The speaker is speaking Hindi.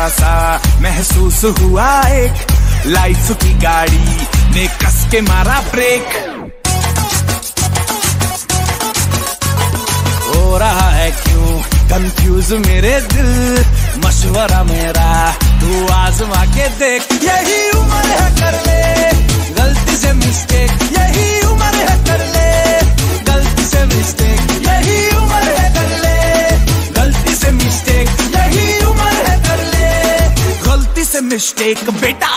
जरा सा महसूस हुआ एक लाइफ की गाड़ी ने कस के मारा ब्रेक। हो रहा है क्यों कंफ्यूज मेरे दिल, मशवरा मेरा तू आजमा के देख। यही उम्र है कर ले गलती से मिस्टेक, यही उम्र है कर ले गलती से मिस्टेक, यही उम्र है कर ले गलती से मिस्टेक, यही उम्र है कर ले गलती से मिस्टेक। बेटा